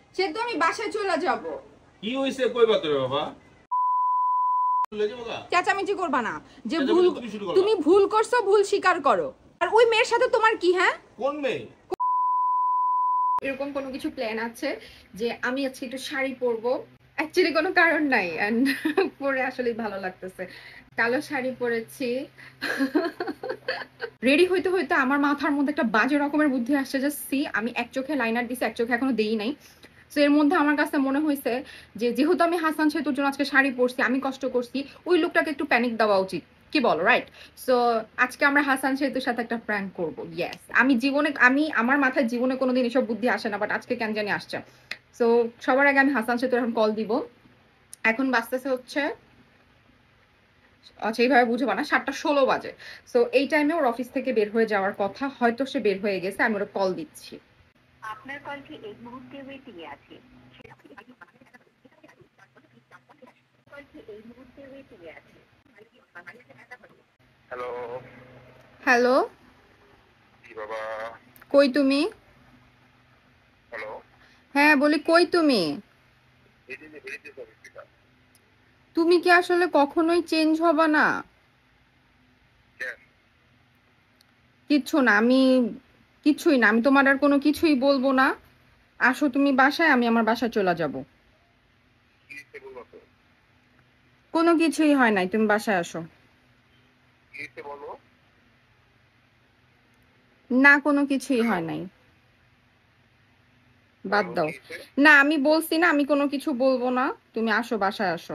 সে তো আমি বাসায় চলে যাব। কি হইছে কইবা তো বাবা? চেঁচামেচি করবা না, যে ভুল তুমি ভুল করছো, ভুল স্বীকার করো। আর ওই মেয়ের সাথে তোমার কি? হ্যাঁ, কোন মেয়ে? এরকম কোনো কিছু প্ল্যান আছে যে আমি আজকে একটু শাড়ি পরবো। অ্যাকচুয়ালি কোনো কারণ নাই, এন্ড পরে আসলেই ভালো লাগতেছে। কালো শাড়ি পরেছি। রেডি হইতে হইতে আমার মাথার মধ্যে একটা বাজে রকমের বুদ্ধি আসছে যে সি, আমি এক চোখে লাইনার দিছি, এক চোখে এখনো দেই নাই। তো এর মধ্যে আমার কাছে মনে হয়েছে যে যেহেতু আমি হাসান সেতুর জন্য আজকে শাড়ি পরছি, আমি কষ্ট করছি, ওই লোকটাকে একটু প্যানিক দেওয়া উচিত, কি বলো? রাইট? সো আজকে আমরা হাসান সেতুর সাথে একটা প্র্যাঙ্ক করব। ইয়েস, আমি আমার মাথায় জীবনে কোনোদিন এসব বুদ্ধি আসে না, বাট আজকে কেন জানি আসছে। সো সবার আগে আমি হাসান সেতুর এখন কল দিব। এখন বাজতেছে হচ্ছে, আচ্ছা এইভাবে বুঝবো না, 7:16 বাজে। সো এই টাইমে ওর অফিস থেকে বের হয়ে যাওয়ার কথা, হয়তো সে বের হয়ে গেছে, আমি ওর কল দিচ্ছি। আপনার কলটি এই মুহূর্তে ওয়েটিং এ আছে। হ্যালো। হ্যালো, কি বাবা? কই তুমি? হ্যালো। হ্যাঁ বলি, কই তুমি? তুমি কি আসলে কখনোই চেঞ্জ হবা না? কিচ্ছু না, আমি কিছুই না, আমি তোমার আর কোনো কিছুই বলবো না। আসো তুমি বাসায়, আমি আমার বাসায় চলে যাব। কোনো কিছুই হয় নাই, তুমি বাসায় আসো। না, কোনো কিছুই হয় নাই, বাদ দাও। না, আমি বলছি না আমি কোনো কিছু বলবো না, তুমি আসো, বাসায় আসো।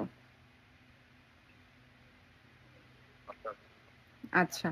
আচ্ছা।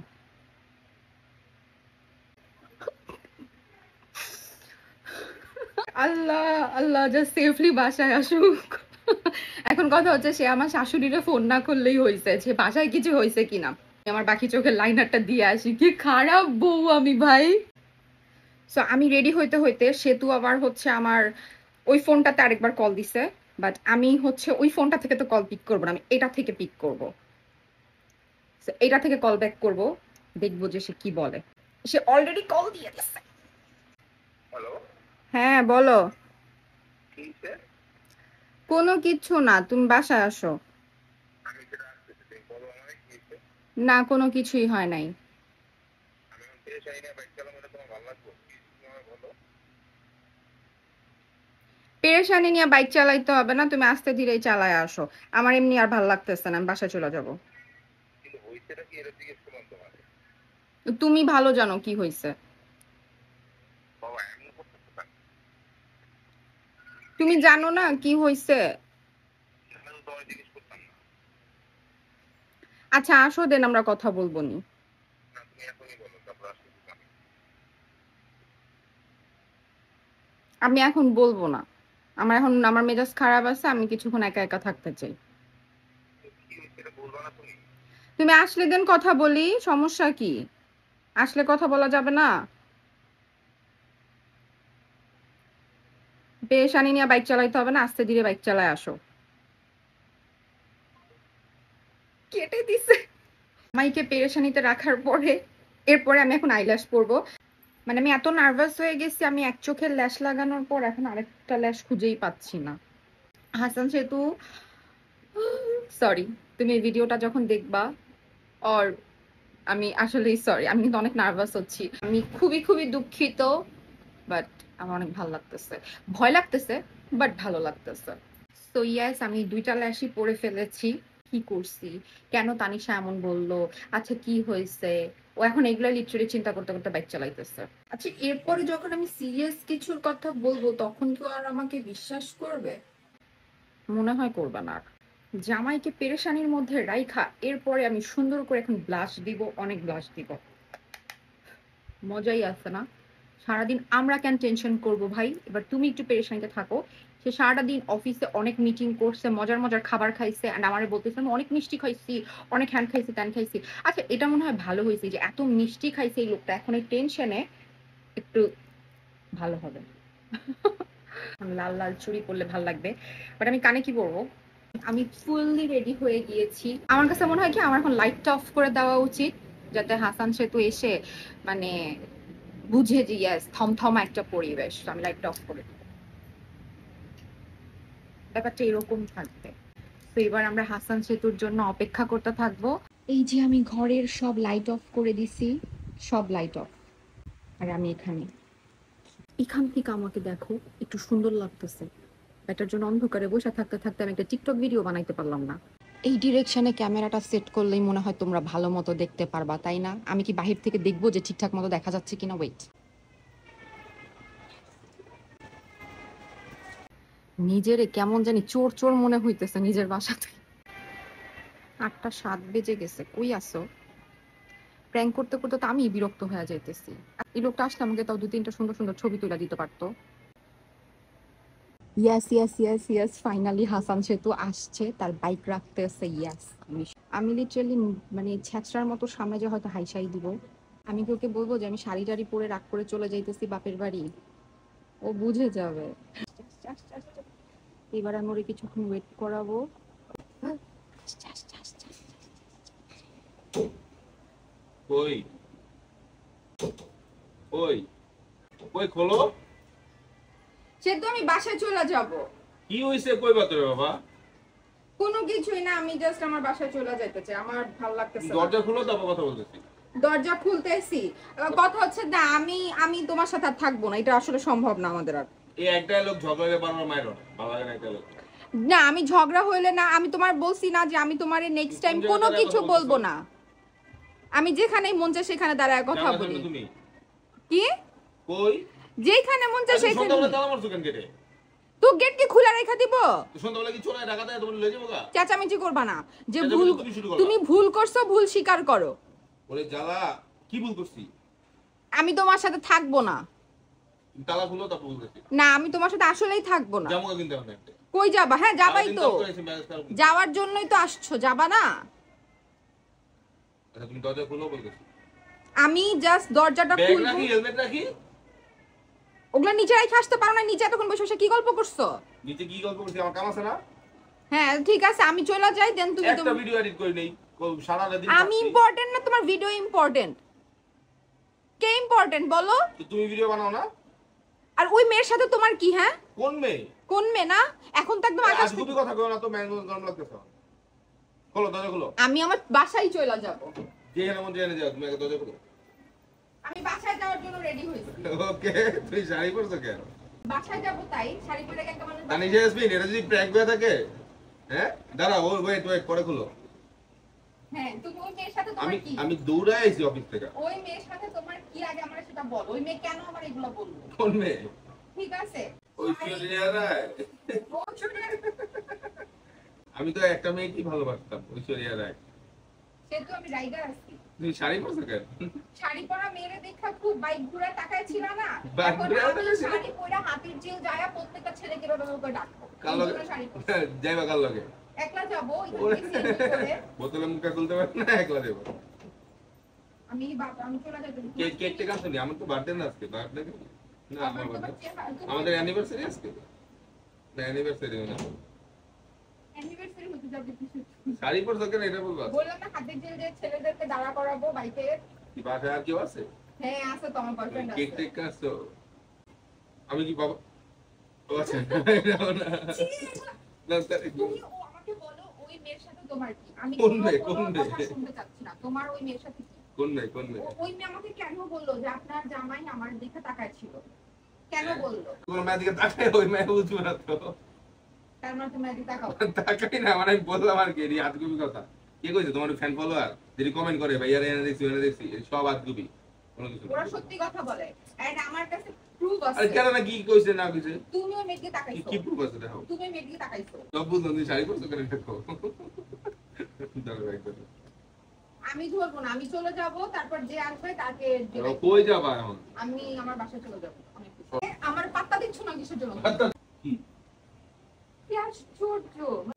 আল্লাহ আল্লাহ, জাস্ট সেফলি বাসায় আসুক। এখন কথা হচ্ছে, সে আমার শাশুড়িরে ফোন না করলেই হয়েছে, যে বাসায় কিছু হয়েছে কিনা। আমার বাকি চোখের লাইনারটা দিয়ে আসি, কি খারাপ বউ আমি ভাই। সো আমি রেডি হইতে হইতে সেতু আবার হচ্ছে আমার ওই ফোনটাতে আরেকবার কল দিছে, বাট আমি হচ্ছে ওই ফোনটা থেকে তো কল পিক করবো না, আমি এটা থেকে পিক করবো। এটা থেকে কল ব্যাক করবো, দেখবো যে সে কি বলে। সে অলরেডি কল দিয়ে দিচ্ছে। হ্যালো। হ্যাঁ বলো। কি হইছে? কোনো কিচ্ছু না, তুমি বাসায় আসো। আমি সেটা আসতেছি, তুমি বলো আমায় কি হইছে? না, কোনো কিছুই হয় নাই। আমি এখন পেরেশানি নিয়ে বাইক চালাবো, এটা তোমার ভালো লাগবে? কি তুমি আমায় বলো। পেরেশানি নিয়ে বাইক চালাইতে হবে না, তুমি আস্তে ধীরেই চালায় আসো। আমার এমনি আর ভালো লাগতেছে না, আমি বাসায় চলে যাব। কিন্তু হইছেটা কি এটা জিজ্ঞেস করলাম তোমাকে। তুমি ভালো জানো কি হয়েছে। বাবা এমন করতেছো কেন? তুমি জানো না কি হয়েছে। আমি তো তোমায় জিজ্ঞেস করতাম না। আচ্ছা আসো, দেন আমরা কথা বলবো নি। না তুমি এখনই বলো, তারপর আসতেছি আমি। আমি এখন বলবো না, আমার মেজাজ খারাপ আছে, আমি কিছুক্ষণ একা একা থাকতে চাই। কি হইছে এটা বলবা না তুমি? তুমি আসলে দেন কথা বলি, সমস্যা কি? আসলে কথা বলা যাবে না? পেরেশানি নিয়ে বাইক চালাইতে হবে না, আস্তে ধীরে বাইক চালায় আসো। কেটে দিছে। মাইকে পেরেশানিতে রাখার পরে এরপরে আমি এখন আইল্যাশ পরবো। মানে আমি এত নার্ভাস হয়ে গেছি, আমি এক চোখের ল্যাশ লাগানোর পর এখন আরেকটা ল্যাশ খুঁজেই পাচ্ছি না। হাসান সেতু, সরি, তুমি এই ভিডিওটা যখন দেখবা, অর আমি আসলেই সরি, আমি কিন্তু অনেক নার্ভাস হচ্ছি, আমি খুবই খুবই দুঃখিত। বাট আমার অনেক ভালো লাগতেছে, ভয় লাগতেছে, বাট ভালো লাগতেছে। সো ইয়েস, আমি দুইটা ল্যাশই পরে ফেলেছি। কি করছি, কেন তানিশা এমন বললো, আচ্ছা কি হয়েছে, ও এখন এগুলো লিটারেলি চিন্তা করতে করতে বাইক চালাইতেছে। আচ্ছা এরপরে যখন আমি সিরিয়াস কিছুর কথা বলবো, তখন কি আর আমাকে বিশ্বাস করবে? মনে হয় করবে না আর। জামাইকে পেরেশানির মধ্যে রাইখা এরপরে আমি সুন্দর করে এখন ব্লাশ দিব, অনেক ব্লাশ দিব। মজাই আছে না? সারাদিন আমরা কেন টেনশন করব ভাই, এবার তুমি একটু পেরেশানিতে থাকো। সে সারাটা দিন অফিসে অনেক মিটিং করছে, মজার মজার খাবার খাইছে, এন্ড আমারে বলতেছে আমি অনেক মিষ্টি খাইছি, অনেক হ্যান খাইছি, ত্যান খাইছি। আচ্ছা এটা মনে হয় ভালো হয়েছে যে এত মিষ্টি খাইছে এই লোকটা, এখন এই টেনশনে একটু ভালো হবে। লাল লাল চুড়ি পরলে ভালো লাগবে, বাট আমি কানে কি পরবো? আমি ফুললি রেডি হয়ে গিয়েছি। আমার কাছে মনে হয় কি আমার এখন লাইটটা অফ করে দেওয়া উচিত, যাতে হাসান সেতু এসে মানে বুঝে যে ইয়াস থমথমা একটা পরিবেশ। আমি লাইটটা অফ করে দিই। ব্যাপারটা এরকম থাকবে। তো এবার আমরা হাসান সেতুর জন্য অপেক্ষা করতে থাকবো। এই যে আমি ঘরের সব লাইট অফ করে দিছি, সব লাইট অফ। আর আমি এখান থেকে আমাকে দেখো একটু সুন্দর লাগতেছে। এটার জন্য অন্ধকারে বসে থাকতে থাকতে আমি একটা টিকটক ভিডিও বানাইতে পারলাম না। এই ডিরেকশনে ক্যামেরাটা সেট করলেই মনে হয় তোমরা ভালো মতো দেখতে পারবা, তাই না? আমি কি বাহির থেকে দেখবো যে ঠিকঠাক মতো দেখা যাচ্ছে কিনা? ওয়েট, নিজেরে কেমন জানি চোর চোর মনে হইতেছে নিজের বাসাতে। 8টা 7 বেজে গেছে, কই আসো? প্র্যাঙ্ক করতে করতে তো আমি বিরক্ত হয়ে যাইতেছি। এই লোকটা আসলে আমাকে তাও 2-3টা সুন্দর সুন্দর ছবি তুলে দিতে পারতো। Yes yes yes yes, finally Hasan Setu আসছে, তার বাইক রাখতেছে। ইয়েস, আমি লিটারালি মানে ছ্যাঁচড়ার মতো সামনে যে হয়তো হাইসাই দিব। আমি কি ওকে বলবো যে আমি শাড়ি টাড়ি পরে রাগ করে চলে যাইতেছি বাপের বাড়ি? ও বুঝে যাবে। এবার আমি ওরে কিছুক্ষণ ওয়েট করাবো। কই কই কই খোলো। সে তো আমি বাসায় চলে যাব। কি হইছে কইবা তোরে বাবা? কোনো কিছুই না, আমি জাস্ট আমার বাসায় চলে যাইতে চাই, আমার ভালো লাগতেছে না। দরজা খুলো, তারপর কথা বলতেছি। দরজা খুলতেছি, কথা হচ্ছে না আমি তোমার সাথে আর থাকবো না, এটা আসলে সম্ভব না আমাদের আর। এই একটা লোক ঝগড়ালে বারবার মাইরো না, ভালো লাগে না একটা লোক। না আমি ঝগড়া হইলে না, আমি তোমার বলছি না যে আমি তোমারে নেক্সট টাইম কোনো কিছু বলবো না। আমি যেখানেই মন চায় সেখানে দাঁড়ায় কথা বলি। তুমি কি কই যেখানে মন চায় সেখানে? সন্ধ্যাবেলা তালা মারছো কেন গেটে? তো গেট কি খোলা রেখে দিব? সন্ধ্যাবেলা কি চলে ঢাকা দেয় তোমার লয়ে যাবো গা? চেঁচামেচি করবা না, যে চেঁচামেচি ভুল তুমি শুরু করবা। তুমি ভুল করছো, ভুল স্বীকার করো। ওরে জ্বালা, কি ভুল করছি? আমি তোমার সাথে থাকবো না। তুমি তালা খুলো, তারপর বলতেছি। না আমি তোমার সাথে আসলেই থাকবো না। যাবো কিন্তু এখন একটা। কই যাবা? হ্যাঁ যাবাই তো, সারাদিন যাওয়ার জন্যই তো আসছো, যাবা না? আচ্ছা তুমি দরজা খুলো বলতেছি। আমি জাস্ট দরজাটা ব্যাগ খুলবো। রাখি, হেলমেট রাখি। ওগুলা নিচে রেখে আসতে পারো না? নিচে এতক্ষণ বসে বসে কি গল্প করছো? নিচে কি গল্প করছি? আমার কাম আছে না? হ্যাঁ ঠিক আছে, আমি চলে যাই, দেন তুমি একটা ভিডিও এডিট করে নেই, সারা দিন আমি ইম্পর্টেন্ট না, তোমার ভিডিও ইম্পর্টেন্ট? কে ইম্পর্টেন্ট বলো? তো তুমি ভিডিও বানাও না? আর ওই মেয়ের সাথে তোমার কি? হ্যাঁ কোন মেয়ে? কোন মেয়ে? না এখন তো একদম আকাশ আজ খুবই কথা কও না তো, ম্যাঙ্গো গরম লাগতেছে। খোলো দরজা খোলো। আমি আমার বাসায় চলে যাব। যেখানে মন যেখানে যাও, তুমি আগে দরজা খোলো। আমি বাসায় যাওয়ার জন্য রেডি হইছি। ওকে, তুই শাড়ি পরছো কেন? বাসায় যাব তাই শাড়ি পরে একটা মানুষ। তানিশা ইয়াসমিন, এটা যদি প্র্যাঙ্ক হয়ে থাকে, হ্যাঁ দাঁড়াও, ওয়েট ওয়েট, পরে খুলো। হ্যাঁ তুমি ওই মেয়ের সাথে আমি তোমার কি? আমি দৌড়ায় আইছি অফিস থেকে। ওই মেয়ের সাথে তোমার কি আগে আমরা সেটা বল। ওই মেয়ে কেন আমার এগুলো বললো? কোন মেয়ে? ঠিক আছে ওই ঐশ্বরিয়া। ও ছোট, আমি তো একটা মেয়েকেই ভালোবাসতাম, ঐশ্বরিয়া রায়। সে তো আমি রাইডার আছি। তুমি শাড়ি পরছো কেন? শাড়ি পরা মেয়েরে দেখা খুব বাইক ঘুরা তাকায় ছিল না? বাইক এখন ঘুরা আমি তাকায় ছিল? শাড়ি পরা হাতির ঝিল যায়, প্রত্যেকটা ছেলেকে ওরকম করে ডাকবো। কাল এই জন্য শাড়ি পরছি। যাইবা কাল লগে? একলা যাবো ওইখানে সেলফি করে। বোতলে মুখে খুলতে পারবে না, একলা দেবো। আমি আমি চলে যাবো। কেক টেক আসেনি, আমার তো বার্থডে না আজকে। বার্থডে না, আমার বার্থডে। আমাদের অ্যানিভার্সারি আজকে না, অ্যানিভার্সারি না। অ্যানিভার্সারি হতে যাবে কিছু। শাড়ি পরছো কেন এটা বলবা? বললাম না হাতির ঝিল যে ছেলেদেরকে দাঁড়া করাবো বাইকে। কি বাসায় আর কেউ আছে? হ্যাঁ আছে তো, আমার বয়ফ্রেন্ড কেক আছে। টেক কাটছো? আমি কি বাবা? ও আচ্ছা, না না না, তুমি ও আমাকে বলো ওই মেয়ের সাথে তোমার কি? আমি কোন মেয়ে? কোনো কোন মেয়ে? কথা শুনতে চাচ্ছি না। তোমার ওই মেয়ের সাথে কি? কোন মেয়ে? কোন মেয়ে? ওই মেয়ে আমাকে কেন বললো যে আপনার জামাই আমার দিকে তাকায় ছিল? কেন বললো? কোন মেয়ে দিকে তাকায়? ওই মেয়ে বুঝবে না তো। তার মানে তুমি এদিকে তাকাও। তাকাই না মানে, আমি বললাম আর কি, এই আজগুবি কথা। কে কইছে তোমার ফ্যান ফলোয়ার যদি কমেন্ট করে ভাই আরে এনে দেখছি এনে দেখছি, এই সব আজগুবি, কোনো কিছু না। ওরা সত্যি কথা বলে, এন্ড আমার কাছে প্রুফ আরে আছে। কেন না, কি কইছে না কইছে? তুমি ওই মেয়েকে কি তাকাইছো। কি প্রুফ আছে দেখো? তুমি ওই মেয়েকে তাকাইছো। সব বুঝলাম, তুমি শাড়ি পরছো কেন দেখো। দাঁড়াও একবার। আমি ধরবো না, আমি চলে যাব, তারপর যে আসবে তাকে দাঁড়াও, কই যাবা এখন? আমি আমার বাসায় চলে যাব। আমার পাত্তা দিচ্ছ না কিসের জন্য? কি কি আশ্চর্য!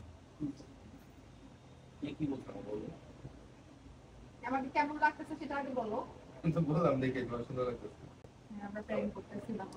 কি বলছো বলো? আমাকে কেমন লাগতেছে সেটা আগে বলো। আমি তো বললাম দেখে তোমার সুন্দর লাগতেছে। আমরা প্রেম করতেছিলাম।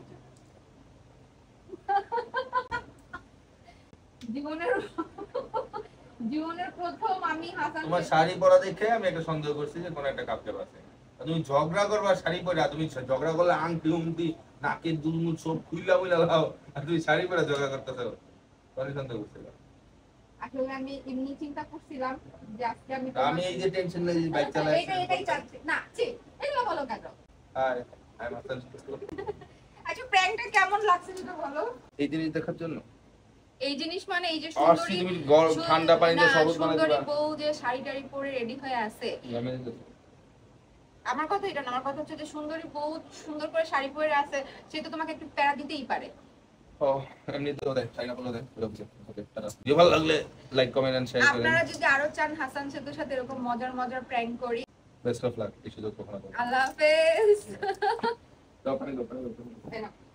জীবনের জীবনের প্রথম আমি হাসান। তোমার শাড়ি পরা দেখে আমি একটা সন্দেহ করছি যে কোন একটা কাপড় আছে। আর তুমি ঝগড়া করবা শাড়ি পরে, আর তুমি ঝগড়া করলে আংটি উংটি নাকের দুলমুল সব খুইলা বইলা লাও, আর তুমি শাড়ি পরে ঝগড়া করতেছো। পরে শান্ত করছিলাম। আসলে আমি এমনি চিন্তা করছিলাম যে আজকে আমি এই যে টেনশন নাই যে বাইক চালাই এটাই চাচ্ছি না ছি এগুলো বলো কেন? Hi I am Hasan. আচ্ছা প্র্যাঙ্কটা কেমন লাগছে সেটা বলো। এই জিনিস দেখার জন্য এই জিনিস মানে এই যে আর তুমি গরম ঠান্ডা পানিতে শরবত বানাই দিবা। সুন্দরী বউ যে শাড়ি টাড়ি পরে রেডি হয়ে আছে। আমার কথা এটা না, আমার কথা হচ্ছে যে সুন্দরী বউ সুন্দর করে শাড়ি পরে আছে, সে তো তোমাকে একটু প্যারা দিতেই পারে। ও এমনি তো দেয় চাইনা বলে দেয় ওকে ওকে টাটা। ভিডিও ভালো লাগলে লাইক কমেন্ট এন্ড শেয়ার করেন। আপনারা যদি আরো চান হাসান সেতুর সাথে এরকম মজার মজার প্র্যাঙ্ক করি, বেস্ট অফ লাক। এই সুযোগ কখনো পাবেন না। আল্লাহ হাফেজ। দাও পানি দাও।